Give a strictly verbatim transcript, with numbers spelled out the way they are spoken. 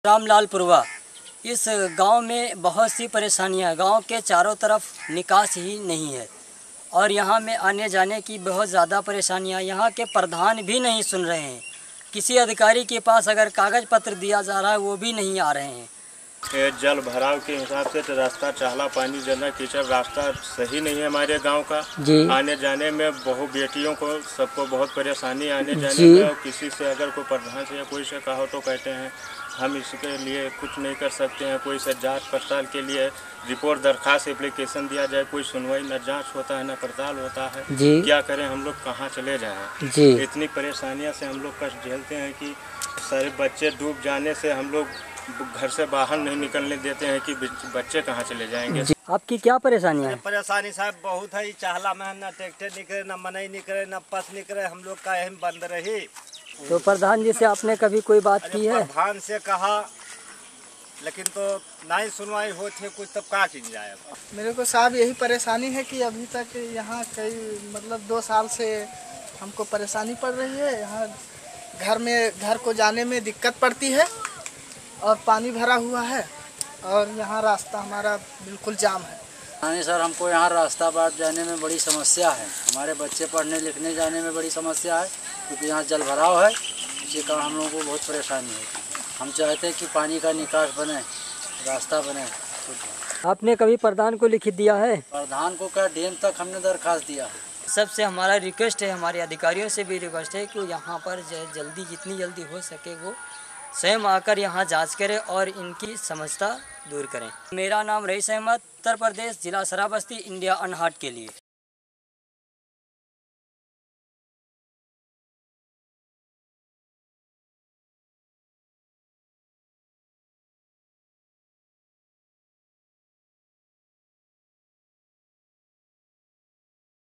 रामलालपुरवा। इस गांव में बहुत सी परेशानियां, गांव के चारों तरफ निकास ही नहीं है और यहां में आने जाने की बहुत ज़्यादा परेशानियां। यहां के प्रधान भी नहीं सुन रहे हैं। किसी अधिकारी के पास अगर कागज़ पत्र दिया जा रहा है वो भी नहीं आ रहे हैं। जल भराव के हिसाब से तो रास्ता चाहला पानी जना कीचड़, रास्ता सही नहीं है हमारे गांव का। आने जाने में बहु बेटियों को सबको बहुत परेशानी आने जाने में। और किसी से अगर कोई प्रधान से या कोई से कहो तो कहते हैं हम इसके लिए कुछ नहीं कर सकते हैं। कोई से जांच पड़ताल के लिए रिपोर्ट दरखास्त एप्लीकेशन दिया जाए, कोई सुनवाई न जांच होता है न पड़ताल होता है। क्या करें हम लोग, कहाँ चले जाएं? इतनी परेशानियां से हम लोग कष्ट झेलते हैं कि सारे बच्चे डूब जाने से हम लोग घर से बाहर नहीं निकलने देते हैं कि बच्चे कहाँ चले जाएंगे। आपकी क्या परेशानी है? परेशानी साहब बहुत है। चाहला में न ट्रैक्टर निकले, न मनई निकले, न बस निकले, हम लोग का यही बंद रही। तो प्रधान जी से आपने कभी कोई बात की है? प्रधान से कहा लेकिन तो नहीं सुनवाई होती है कुछ, तब कहाँ की जाए। मेरे को साहब यही परेशानी है कि अभी तक यहाँ कई मतलब दो साल से हमको परेशानी पड़ रही है। यहाँ घर में घर को जाने में दिक्कत पड़ती है और पानी भरा हुआ है और यहाँ रास्ता हमारा बिल्कुल जाम है। हाँ सर, हमको यहाँ रास्ता बात जाने में बड़ी समस्या है। हमारे बच्चे पढ़ने लिखने जाने में बड़ी समस्या है क्योंकि यहाँ जल भराव है। इसी कारण हम लोगों को बहुत परेशानी है। हम चाहते हैं कि पानी का निकास बने, रास्ता बने। आपने कभी प्रधान को लिखित दिया है? प्रधान को क्या, डैम तक हमने दरखास्त दिया है। सबसे हमारा रिक्वेस्ट है, हमारे अधिकारियों से भी रिक्वेस्ट है कि यहाँ पर जल्दी जितनी जल्दी हो सके वो स्वयं आकर यहाँ जांच करें और इनकी समस्या दूर करें। मेरा नाम रईस अहमद, उत्तर प्रदेश, जिला श्रावस्ती, इंडिया अनहर्ड के लिए।